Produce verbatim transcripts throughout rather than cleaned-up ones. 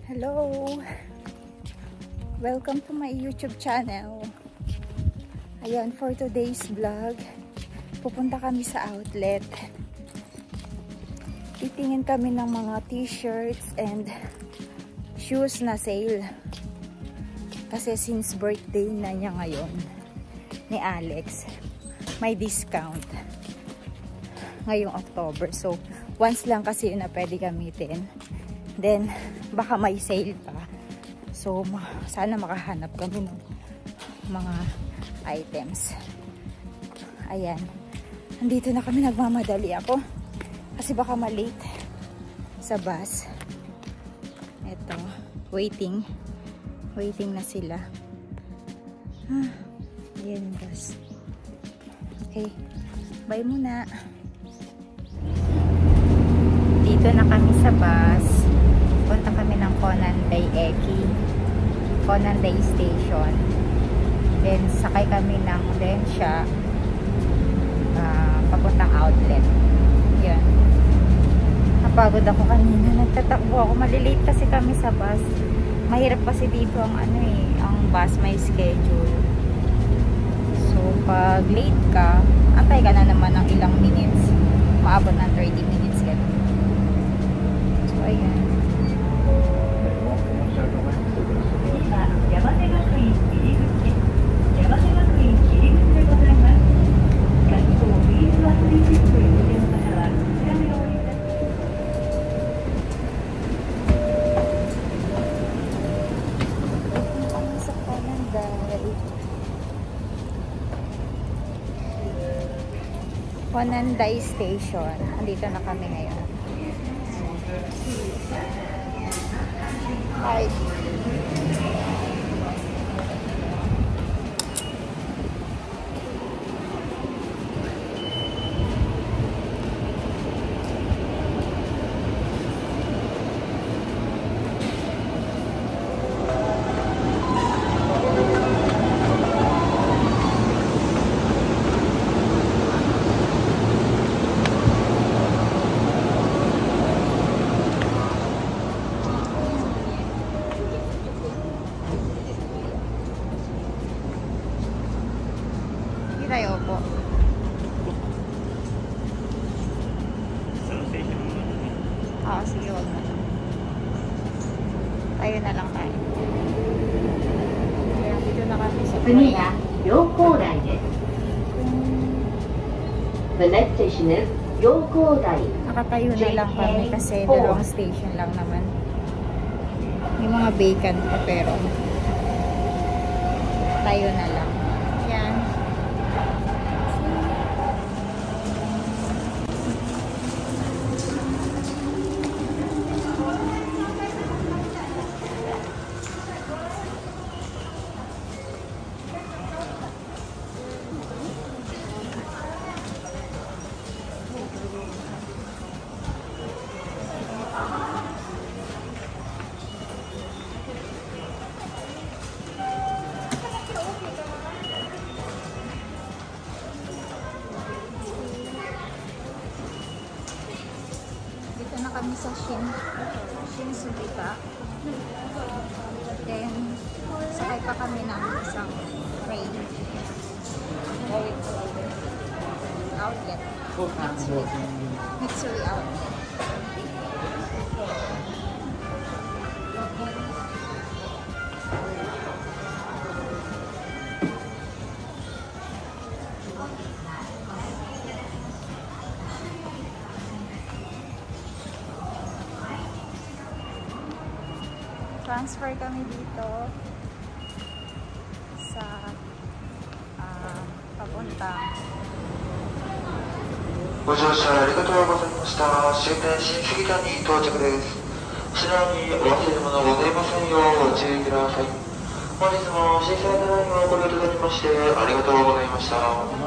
Hello! Welcome to my YouTube channel. Ayan, for today's vlog, pupunta kami sa outlet. Titingin kami ng mga t-shirts and shoes na sale. Kasi since birthday na niya ngayon, ni Alex, may discount ngayong October. So, once lang kasi yun na pwede gamitin. Then, baka may sale pa. So, sana makahanap kami ng mga items. Ayan. Nandito na kami, nagmamadali ako. Kasi baka malate sa bus. Ito, waiting. Waiting na sila. Ah, ayan yung bus. Okay, bye muna. Dito na kami sa bus. Punta kami ng Conanday Eki. Conanday Station. Then, sakay kami ng Densya. Uh, papuntang outlet. Yan. Napagod ako kanina. Nagtatakbo ako. Malilate kasi kami sa bus. Mahirap kasi dito ang ano eh. Ang bus may schedule. So, pag late ka, antay ka na naman ng ilang minutes. Maabot ng thirty minutes ganun. So, ayan. Conanday Station. Andito na kami ngayon. Hi. Tayo po. Oo, sige, wag na. Tayo na lang tayo. Kaya dito na kami sa Korea. Yokodai desu. The next station is Yokodai. Nakatayo na lang kami kasi dalawang station lang naman. May mga vacant pa pero tayo na lang. Yan. Kami sa Shin Shin Subita. Then sakay pa kami ng isang train going to outlet. Mitsui, Mitsui outlet. Transfer kami dito sa uh, papuntang ご乗車ありがとうございました。終点新杉田に到着です。車内にお忘れ物ございませんようご注意ください。本日も新鮮なラインをご利用いただきましてありがとうございました。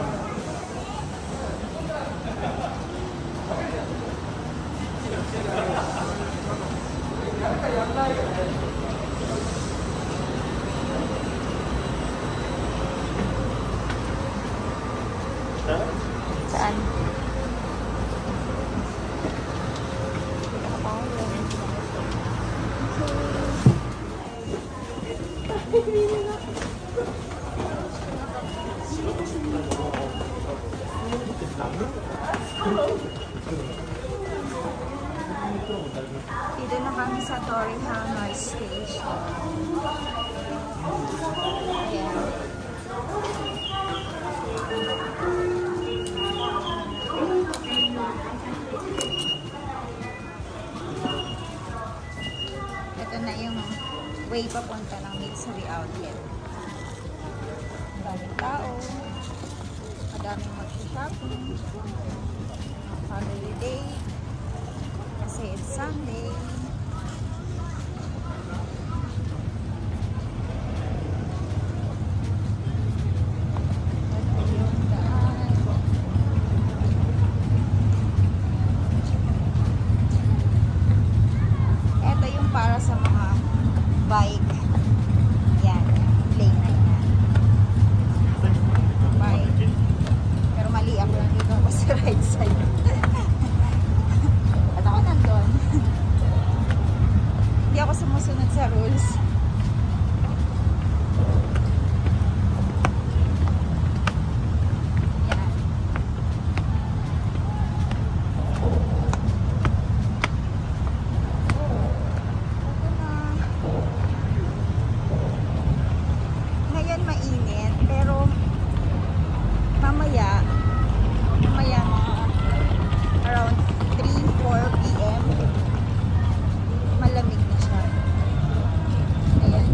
Saan? Dito na kami sa Torihama Station. Ayan. Ito na yung way papunta ng Mitsui Outlet. Madaming tao. Madaming mag-shopping. Family day. Kasi it's Sunday. Ito yung para sa mga bike. Yan. Lane na yan. Bike. Pero mali ako lang dito ako sa right side. At ako nandun. Hindi ako sumusunod sa rules. Yan. Ngayon mainit, pero mamaya, mamaya around three four p m malamig na siya. Ayan.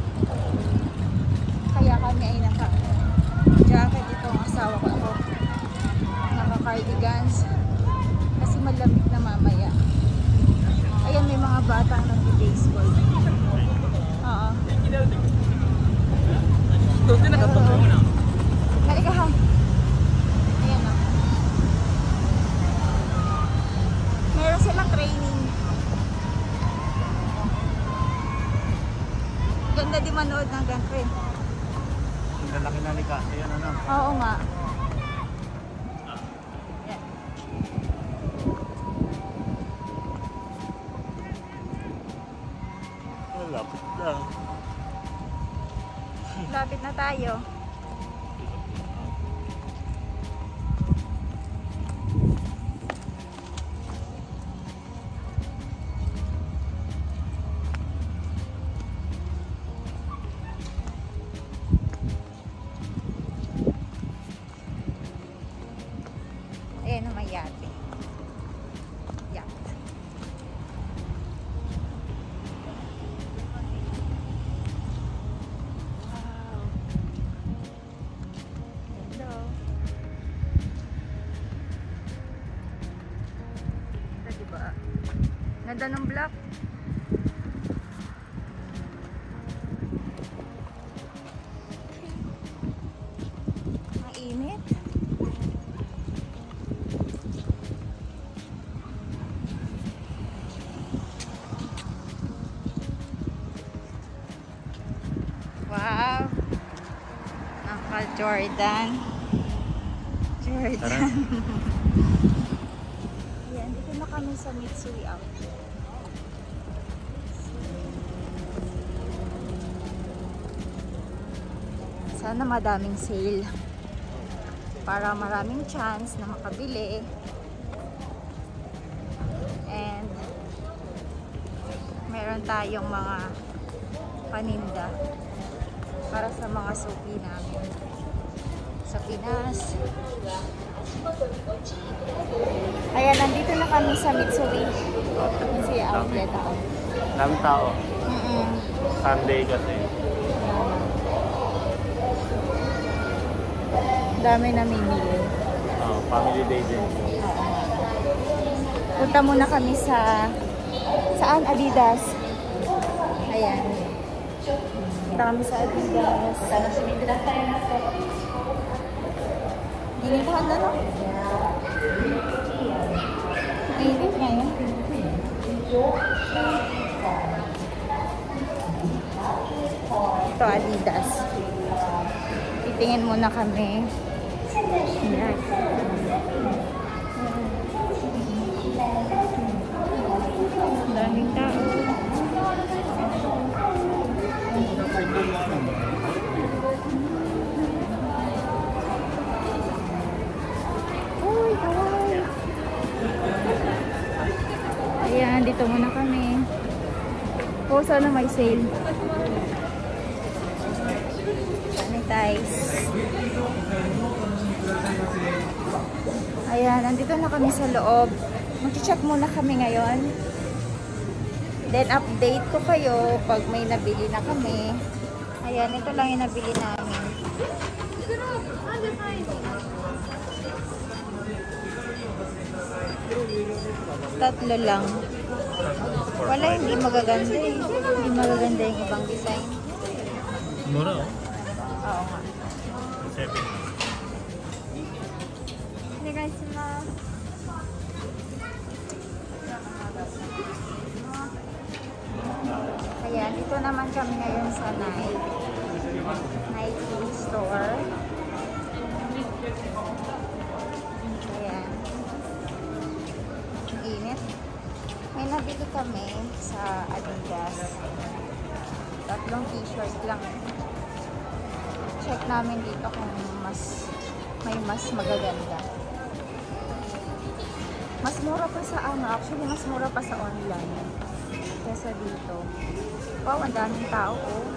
Kaya kami ay naka-jacket. Itong asawa ko ako. Naka-cardigans. Kasi malamig na mamaya. Ayan, may mga batang nag-baseball. Oo. Doon na kapag mo na. Halika ha. Ayan o. Meron silang training. Ganda di manood ng ganito eh. Ang lalaki na ni kasi yan ano. Oo nga. Yan. Lapit lang. Lapit na tayo. Ayan na may yate. Yacht. Wow. Hello. Ito diba? Ganda ng block. Ang init. Wow. Uncle Jordan. Jordan. Ayan, dito na kami sa Mitsui Outlet. Sana madaming sale. Para maraming chance na makabili. And meron tayong mga paninda para sa mga suki namin sa Pinas. Ayan, nandito na kami sa Mitsui. Mitsui Outlet ako. Daming tao. Mm -mm. Sunday kasi. Dami namimili. Oh, family day din. Punta muna kami sa saan? Adidas. Ayan. Punta kami sa Adidas. Ginitahan na, no? Mainit ngayon. Ito Adidas. Titingin muna kami. Ayan. Daming tao. Oh, sana may sale. Sanitize. Ayan, nandito na kami sa loob. Mag-check muna kami ngayon. Then, update ko kayo pag may nabili na kami. Ayan, ito lang yung nabili namin. Tatlo lang. Wala, hindi magaganda eh. Hindi magaganda yung ibang design. Mura oh. Oo nga. Seven. Ayan, dito naman kami ngayon sa night. Night store. Ayan. Ang init. May nabili kami sa Adidas. Tatlong t-shirt lang. Check namin dito kung mas may mas magaganda. Mas mura pa sa ano, actually mas mura pa sa online kesa dito. Wow, ang daming tao oh.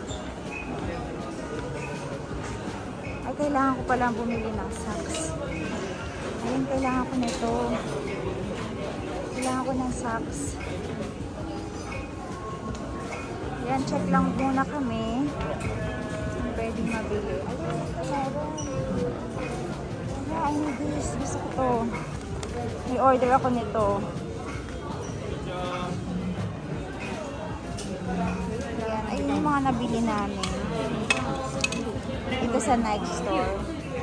Ay, kailangan ko palang bumili ng socks. Ayun, kailangan ko nito. Kailangan ko ng socks. Yan, check lang muna kami. Saan pwedeng mabili? Ayun, meron. I need this. Gusto ko to. May order ako nito. Ayan. Ayun yung mga nabili namin. Dito sa Nike store.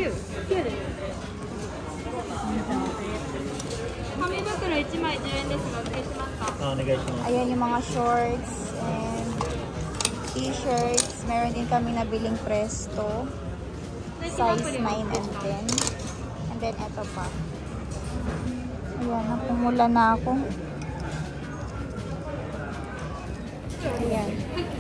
Ayan yung mga shorts and t-shirts. Meron din kami nabiling Presto. Size nine and ten. And then ito pa. Ayan, napumula na ako. Ayan.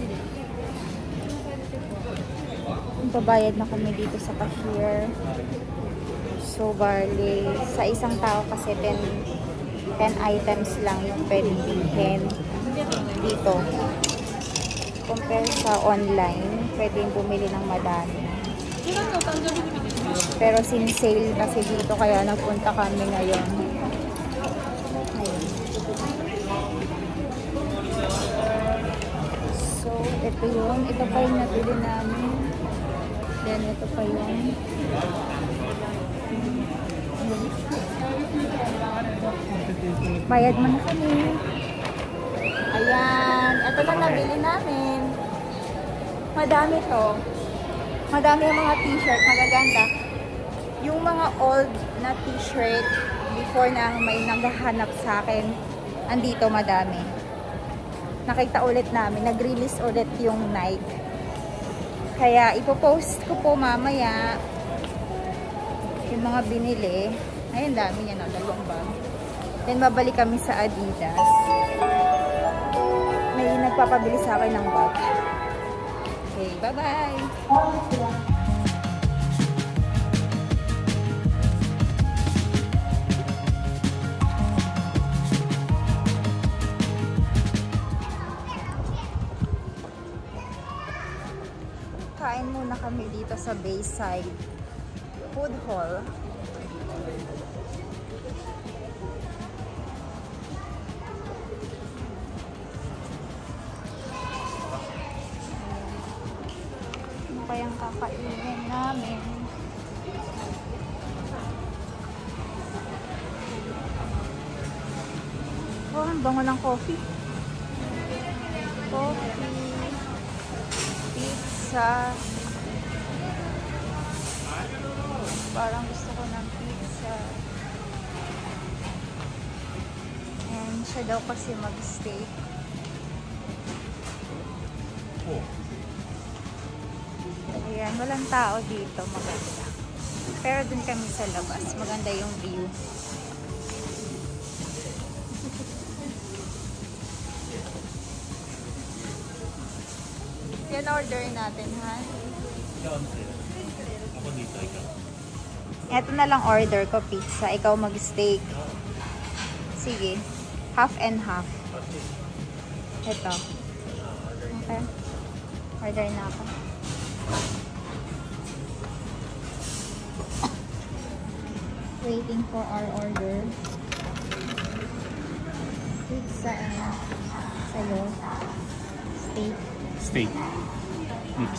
Babayad na kami dito sa cashier. So, barley. Sa isang tao kasi ten, ten items lang yung pwedeng bilhin dito. Compare sa online, pwedeng bumili ng madami. Pero sin sale kasi dito kaya nagpunta kami ngayon. Ayun. So, ito yun. Ito pa yung nabili namin. Then, ito pa yun. Bayad mo na kami. Ayan. Ito na nabili namin. Madami to. Madami yung mga t-shirt. Magaganda. Yung mga old na t-shirt before na may naghahanap sa akin, andito madami. Nakita ulit namin. Nag-release ulit yung Nike. Kaya ipopost ko po mamaya yung mga binili. Ayun, dami niya na. Dalawang bag. Then babalik kami sa Adidas. May nagpapabili sa akin ng bag. Okay, bye-bye! Kain muna kami dito sa Bayside Food Hall. Ano kayang kakainin namin? Oh, ang bango ng coffee. Coffee. Pizza. Parang gusto ko ng pizza. And siya daw kasi mag-steak. Ayan, walang tao dito. Maganda. Pero dun kami sa labas. Maganda yung view. Yan order natin, ha? Ako dito, ikaw. Ito na lang order ko, pizza. Ikaw mag-steak. Sige. Half and half. Ito. Okay. Order na ako. Waiting for our order. Pizza and sayo. Steak. Steak. Mix.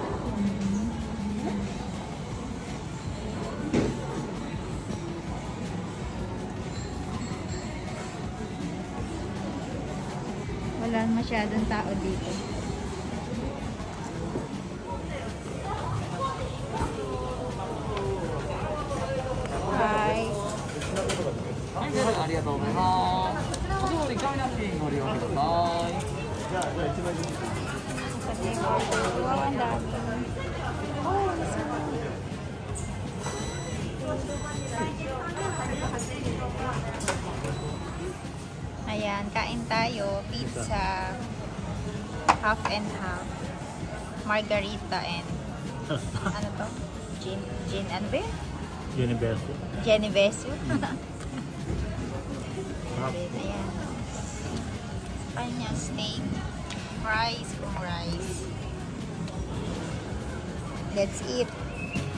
Wala masyadong tao dito. Hi. ありがとうございます。お料理、紙ナプキンご利用ください。 Kasi wow, ang dami. Oh, masarap. Ayan, kain tayo. Pizza. Half and half. Margarita and ano to? Gin, gin ano ba yun? Universal. Genovese. Half. Ayan. Kanya steak. Rice kung rice. Let's eat.